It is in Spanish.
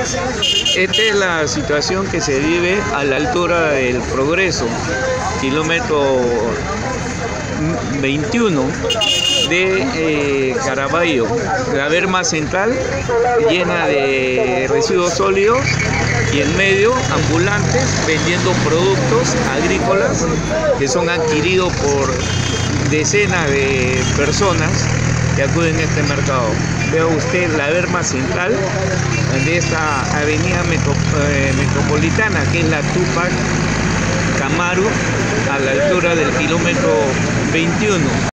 Esta es la situación que se vive a la altura del Progreso, kilómetro 21 de Caraballo, la berma central llena de residuos sólidos y en medio ambulantes vendiendo productos agrícolas que son adquiridos por decenas de personas que acuden a este mercado. Vea usted la berma central de esta avenida metropolitana, que es la Túpac Amaru, a la altura del kilómetro 21.